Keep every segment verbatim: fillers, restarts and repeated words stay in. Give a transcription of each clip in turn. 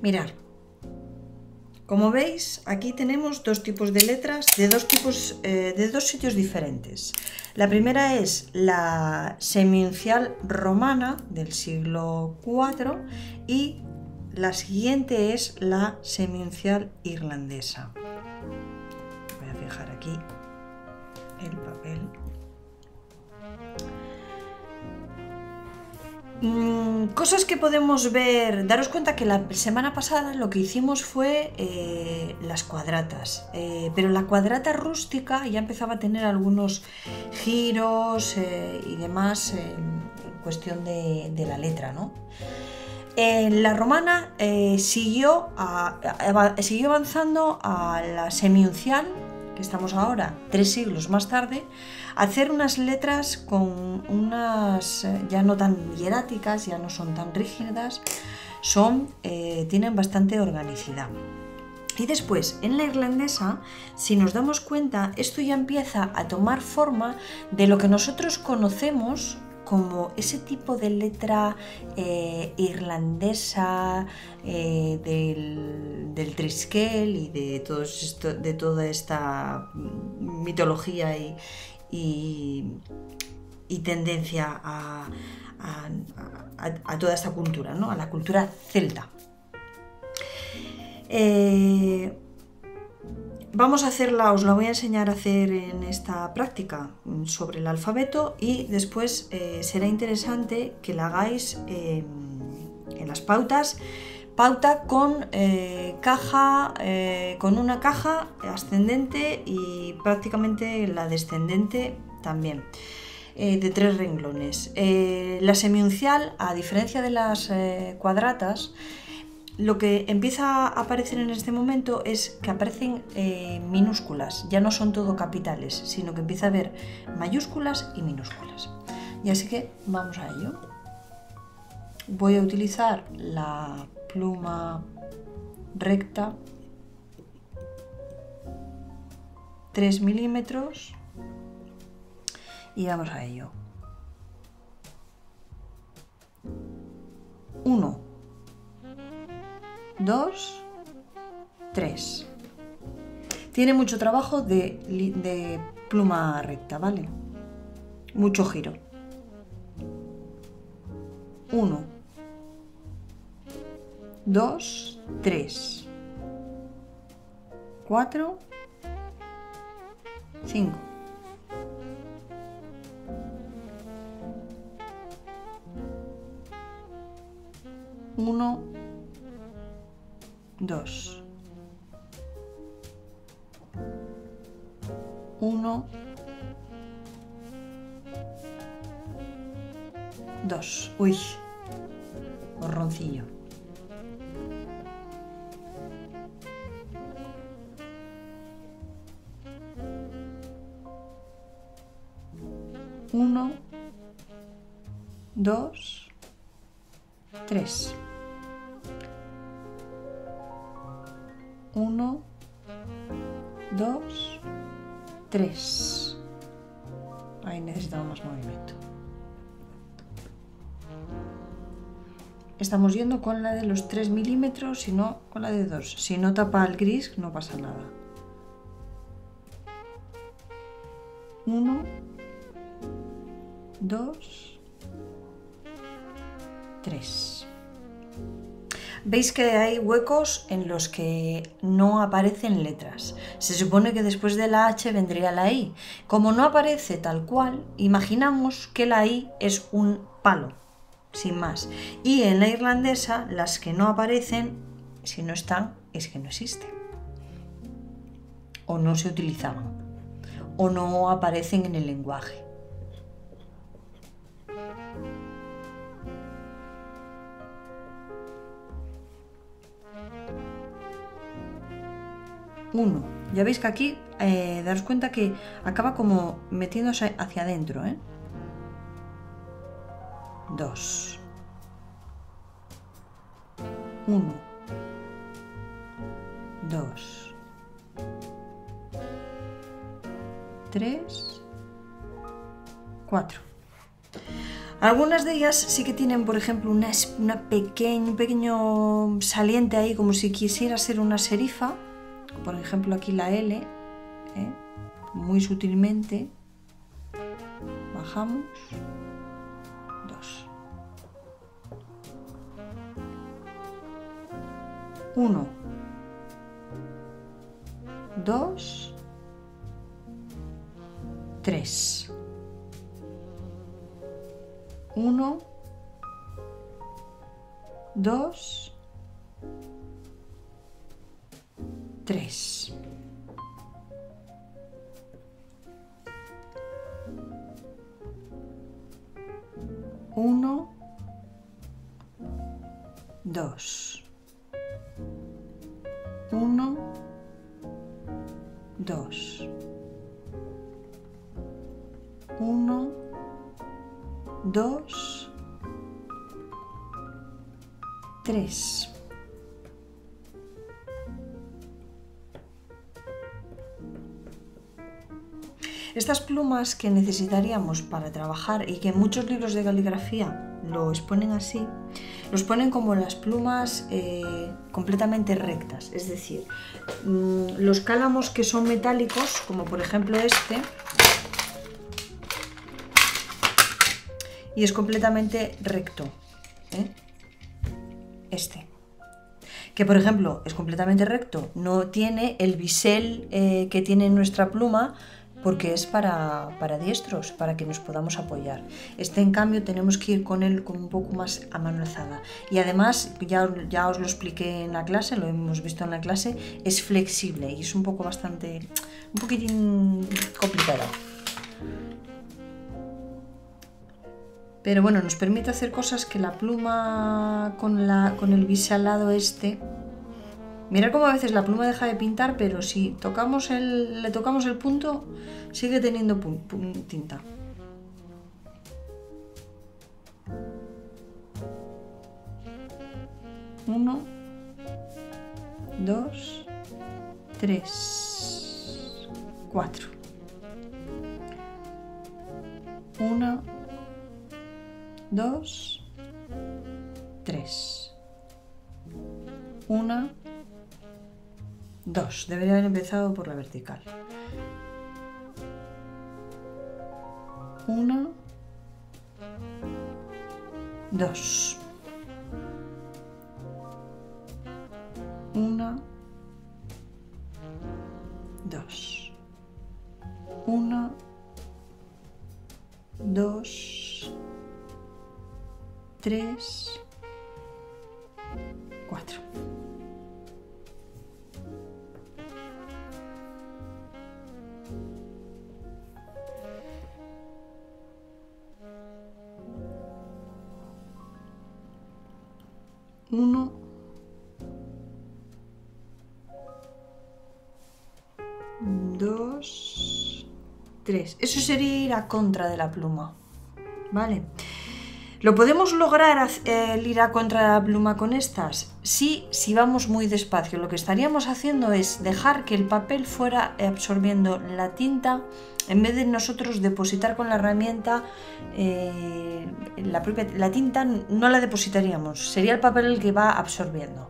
Mirad, como veis, aquí tenemos dos tipos de letras de dos tipos, eh, de dos sitios diferentes. La primera es la semiuncial romana del siglo cuatro y la siguiente es la semiuncial irlandesa. Voy a fijar aquí el papel. Mm, cosas que podemos ver. Daros cuenta que la semana pasada lo que hicimos fue eh, las cuadratas, eh, pero la cuadrata rústica ya empezaba a tener algunos giros eh, y demás eh, en cuestión de, de la letra, ¿no? Eh, la romana eh, siguió, a, a, siguió avanzando a la semiuncial, que estamos ahora, tres siglos más tarde, a hacer unas letras con unas ya no tan hieráticas, ya no son tan rígidas, son, eh, tienen bastante organicidad. Y después, en la irlandesa, si nos damos cuenta, esto ya empieza a tomar forma de lo que nosotros conocemos como ese tipo de letra eh, irlandesa eh, del, del triskel y de, todo esto, de toda esta mitología y, y, y tendencia a, a, a, a toda esta cultura, ¿no? A la cultura celta. Eh, Vamos a hacerla, os la voy a enseñar a hacer en esta práctica sobre el alfabeto y después eh, será interesante que la hagáis eh, en las pautas, pauta con eh, caja, eh, con una caja ascendente y prácticamente la descendente también, eh, de tres renglones. Eh, la semiuncial, a diferencia de las eh, cuadratas, lo que empieza a aparecer en este momento es que aparecen eh, minúsculas, ya no son todo capitales, sino que empieza a haber mayúsculas y minúsculas. Y así que vamos a ello. Voy a utilizar la pluma recta, tres milímetros, y vamos a ello. uno, dos, tres. Tiene mucho trabajo de, de pluma recta, ¿vale? Mucho giro. uno, dos, tres, cuatro, cinco. uno, dos, uno, dos. Uy, borroncillo. Uno, dos, tres. uno, dos, tres. Ahí necesitamos más movimiento. Estamos yendo con la de los tres milímetros, y no con la de dos. Si no tapa el gris, no pasa nada. uno, dos, tres. Veis que hay huecos en los que no aparecen letras. Se supone que después de la H vendría la I. Como no aparece tal cual, imaginamos que la I es un palo, sin más. Y en la irlandesa, las que no aparecen, si no están, es que no existen. O no se utilizaban. O no aparecen en el lenguaje. uno. Ya veis que aquí, eh, daros cuenta que acaba como metiéndose hacia adentro, ¿eh? dos. uno. dos. tres. cuatro. Algunas de ellas sí que tienen, por ejemplo, una, una pequeña, un pequeño saliente ahí, como si quisiera ser una serifa. Por ejemplo, aquí la L, ¿eh? Muy sutilmente. Bajamos. Dos. Uno. Dos. Tres. Uno, dos, tres. Uno, dos. Uno, dos. Uno, dos, tres. Estas plumas que necesitaríamos para trabajar y que en muchos libros de caligrafía lo exponen así, los ponen como las plumas eh, completamente rectas, es decir, mmm, los cálamos que son metálicos, como por ejemplo este, y es completamente recto, ¿eh? Este, que por ejemplo es completamente recto, no tiene el bisel eh, que tiene nuestra pluma, porque es para, para diestros, para que nos podamos apoyar. Este, en cambio, tenemos que ir con él con un poco más a mano alzada. Y además, ya, ya os lo expliqué en la clase, lo hemos visto en la clase, es flexible y es un poco bastante, un poquitín complicado. Pero bueno, nos permite hacer cosas que la pluma con, la, con el biselado este... Mirad cómo a veces la pluma deja de pintar, pero si tocamos el, le tocamos el punto, sigue teniendo pun, pun, tinta. Uno, dos, tres, cuatro. Una, dos, tres. Una, dos. Debería haber empezado por la vertical. Una, dos. Una, dos. Una, dos, tres, cuatro. Uno, dos, tres. Eso sería ir a contra de la pluma, ¿vale? ¿Lo podemos lograr el ir a contra de la pluma con estas? Sí, si vamos muy despacio. Lo que estaríamos haciendo es dejar que el papel fuera absorbiendo la tinta, en vez de nosotros depositar con la herramienta eh, la, propia, la tinta no la depositaríamos, sería el papel el que va absorbiendo.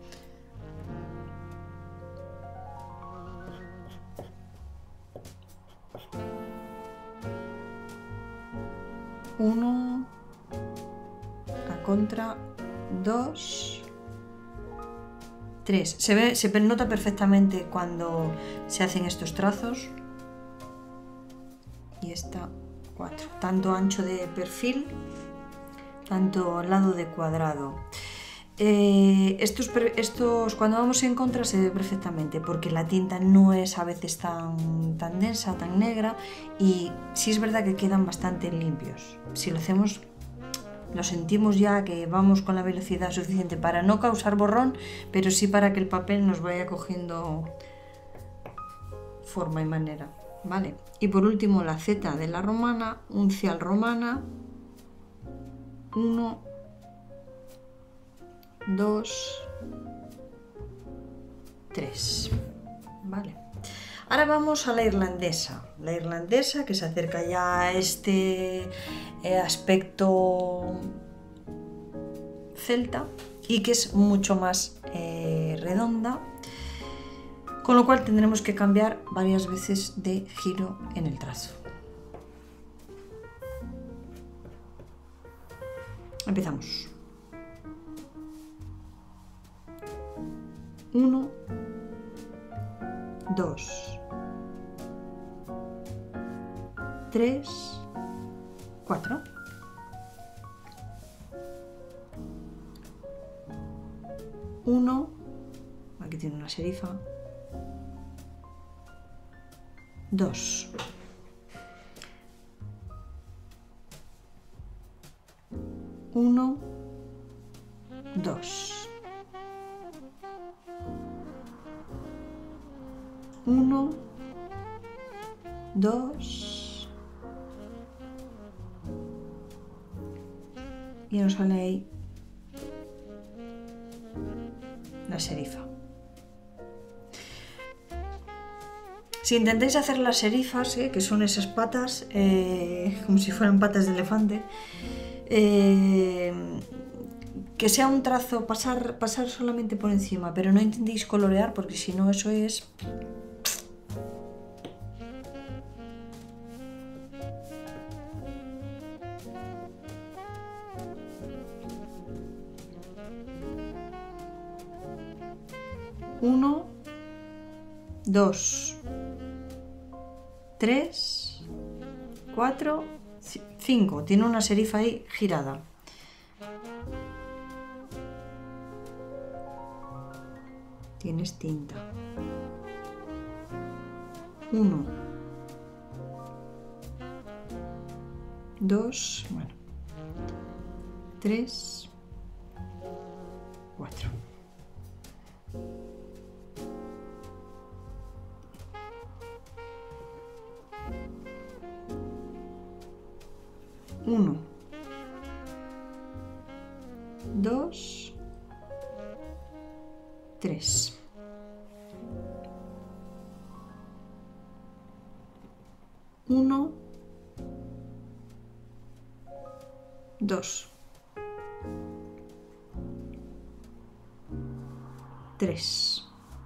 Uno, a contra, dos, tres. Se ve, se nota perfectamente cuando se hacen estos trazos. Y esta cuatro, tanto ancho de perfil, tanto lado de cuadrado. Eh, estos, estos cuando vamos en contra se ve perfectamente porque la tinta no es a veces tan, tan densa, tan negra, y sí es verdad que quedan bastante limpios. Si lo hacemos, lo sentimos ya que vamos con la velocidad suficiente para no causar borrón, pero sí para que el papel nos vaya cogiendo forma y manera. ¿Vale? Y por último la Z de la romana, uncial romana, uno, dos, tres. ¿Vale? Ahora vamos a la irlandesa. La irlandesa que se acerca ya a este eh, aspecto celta y que es mucho más eh, redonda, con lo cual tendremos que cambiar varias veces de giro en el trazo. Empezamos. Uno, dos, tres, cuatro. Uno, aquí tiene una serifa. Dos. Uno, dos. Uno, dos. Y nos sale ahí la serifa. Si intentáis hacer las serifas, eh, que son esas patas, eh, como si fueran patas de elefante, eh, que sea un trazo, pasar, pasar solamente por encima, pero no intentéis colorear porque si no eso es... Uno, dos, tres, cuatro, cinco. Tiene una serifa ahí girada. Tienes tinta. Uno, dos, bueno, tres, cuatro. Uno, dos, tres. Uno, dos, tres.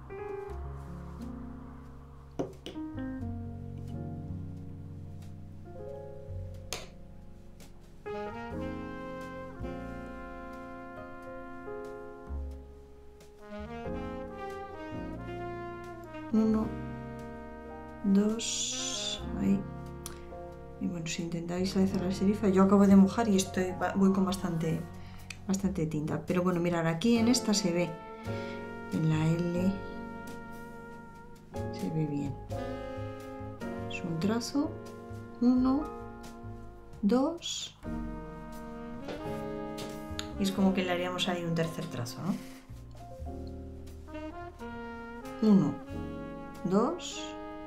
Uno, dos, ahí. Y bueno, si intentáis hacer la serifa, yo acabo de mojar y estoy, voy con bastante, bastante tinta. Pero bueno, mirar, aquí en esta se ve, en la L se ve bien. Es un trazo, uno, dos, y es como que le haríamos ahí un tercer trazo, ¿no? Uno, dos,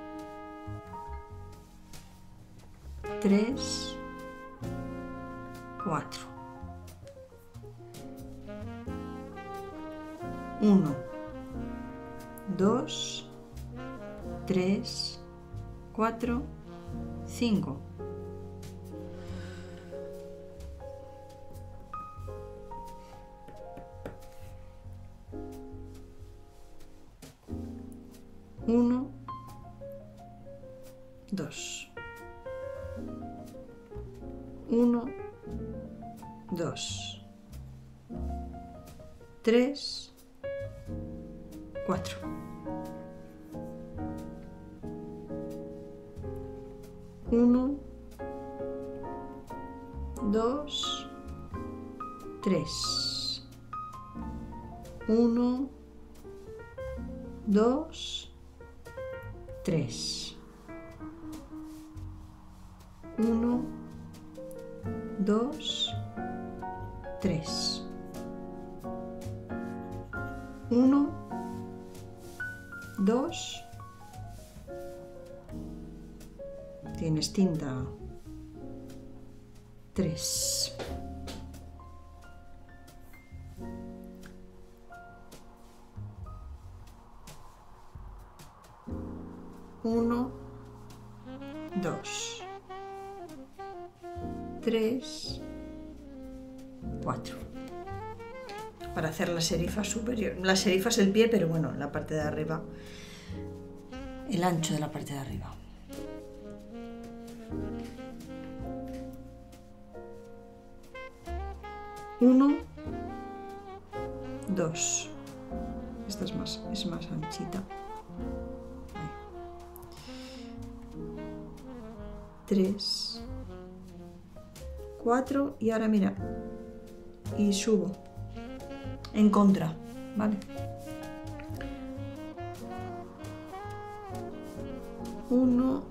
tres, cuatro. Uno, dos, tres, cuatro, cinco. Uno, dos. Uno, dos. Tres, cuatro. Uno, dos, tres. Uno, dos, tres. Uno, dos, tres. Uno, dos. Tienes tinta. Tres. uno, dos, tres, cuatro. Para hacer la serifa superior. La serifa es el pie, pero bueno, la parte de arriba, el ancho de la parte de arriba. Uno, dos. Esta es más, es más anchita. Ahí. Tres, cuatro y ahora mira, y subo en contra, ¿vale? Uno,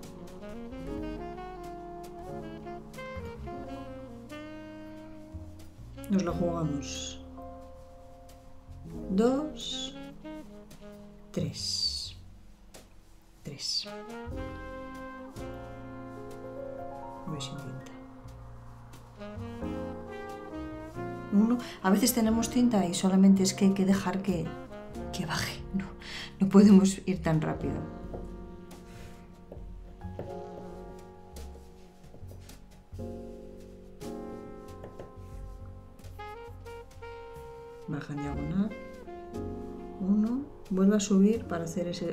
nos lo jugamos. Dos, tres, tres. Voy sin tinta. Uno, a veces tenemos tinta y solamente es que hay que dejar que, que baje. No, no podemos ir tan rápido. Baja en diagonal. Uno, vuelve a subir para hacer ese.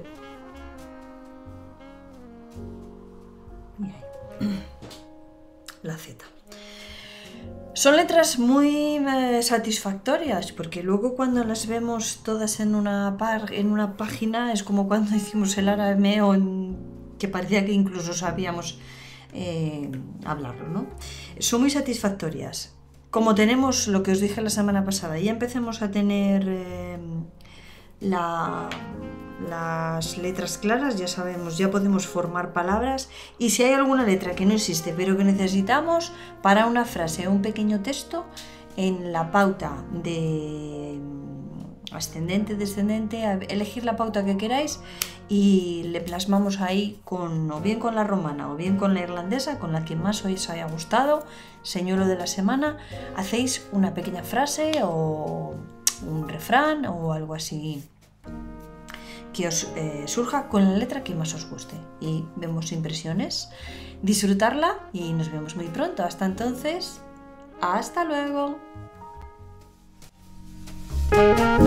Y ahí. La Z. Son letras muy eh, satisfactorias, porque luego cuando las vemos todas en una, par, en una página es como cuando hicimos el arameo, en, que parecía que incluso sabíamos eh, hablarlo, ¿no? Son muy satisfactorias. Como tenemos lo que os dije la semana pasada, ya empecemos a tener eh, la... las letras claras, ya sabemos, ya podemos formar palabras, y si hay alguna letra que no existe pero que necesitamos para una frase o un pequeño texto, en la pauta de ascendente, descendente, elegir la pauta que queráis y le plasmamos ahí con, o bien con la romana o bien con la irlandesa, con la que más os haya gustado, señuelo de la semana, hacéis una pequeña frase o un refrán o algo así que os eh, surja con la letra que más os guste, y vemos impresiones. Disfrutarla y nos vemos muy pronto. Hasta entonces, hasta luego.